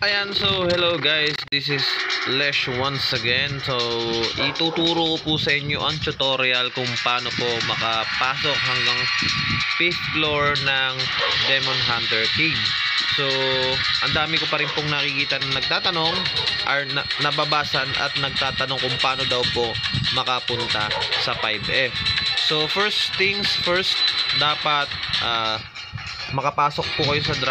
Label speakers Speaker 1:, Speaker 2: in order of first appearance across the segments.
Speaker 1: Ayan, so hello guys, this is Lesh once again. So ituturo ko po sa inyo ang tutorial kung paano po makapasok hanggang 5th floor ng Demon Hunter Cave. So ang dami ko pa rin pong nakikita na nagtatanong or nababasan at nagtatanong kung paano daw po makapunta sa 5F. So first things first, dapat makapasok po kayo sa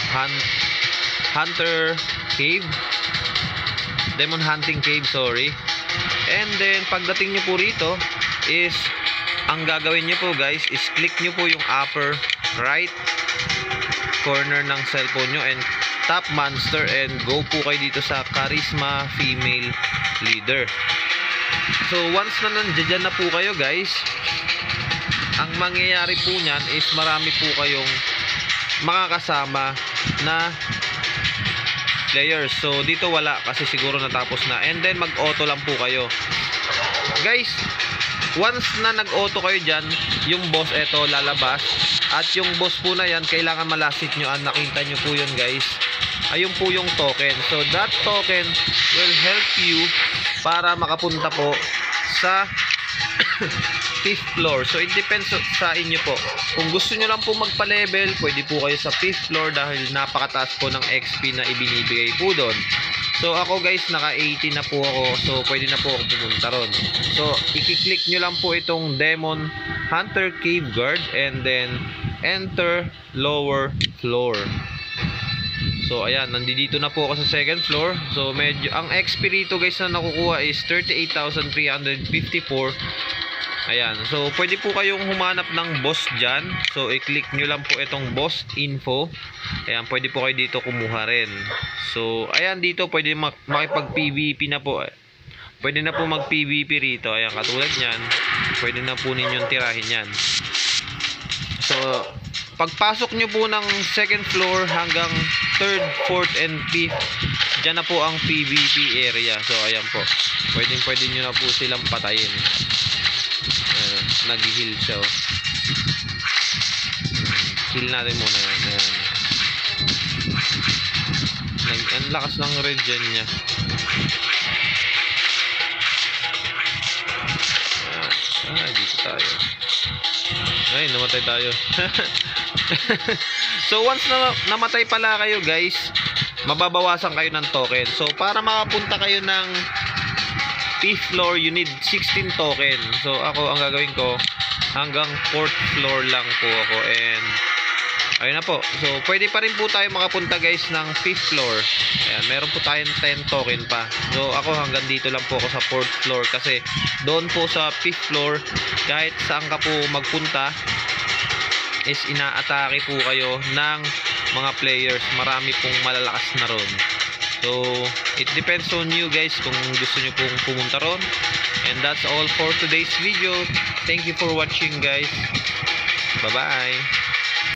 Speaker 1: Demon Hunting Cave, sorry. And then pagdating nyo po rito is ang gagawin nyo po guys is click nyo po yung upper right corner ng cellphone nyo and tap monster and go po kayo dito sa charisma female leader. So once na nandiyan na po kayo guys, ang mangyayari po nyan is marami po kayong makakasama na players. So dito wala kasi siguro natapos na. And then mag-auto lang po kayo. Guys, once na nag-auto kayo dyan, yung boss eto lalabas. At yung boss po na yan, kailangan malasit nyo. Nakita nyo po yun guys. Ayun po yung token. So that token will help you para makapunta po sa 5th floor. So it depends sa inyo po. Kung gusto nyo lang po magpa-level, pwede po kayo sa 5th floor dahil napakataas po ng XP na ibinibigay po doon. So ako guys, naka 80 na po ako. So pwede na po ako pumunta ron. So i-click nyo lang po itong Demon Hunter Cave Guard and then enter lower floor. So ayan, nandito na po ako sa 2nd floor. So medyo ang XP rito guys na nakukuha is 38,354. Ayan, so pwede po kayong humanap ng boss dyan. So i-click nyo lang po itong boss info. Ayan, pwede po kayo dito kumuha rin. So ayan, dito pwede makipag PVP na po. Pwede na po mag PVP rito. Ayan, katulad nyan, pwede na po ninyong tirahin yan. So pagpasok nyo po ng 2nd floor hanggang 3rd, 4th and 5th, dyan na po ang PVP area. So ayan po, pwede nyo na po silang patayin. Nag-heal siya. Heal natin muna yan. Ang lakas ng regen niya. Dito tayo. Ay, namatay tayo. So once na namatay pala kayo guys, mababawasan kayo ng token. So para makapunta kayo ng 5th floor, you need 16 token. So ako, ang gagawin ko, hanggang 4th floor lang po ako. And ayun na po. So pwede pa rin po tayo makapunta guys ng 5th floor. Ayan, meron po tayong 10 token pa. So ako hanggang dito lang po ako sa 4th floor. Kasi doon po sa 5th floor, kahit saan ka po magpunta, is inaatake po kayo ng mga players. Marami pong malalakas na ron. So, it depends on you guys kung gusto nyo pong pumunta ron. And that's all for today's video. Thank you for watching guys. Bye-bye.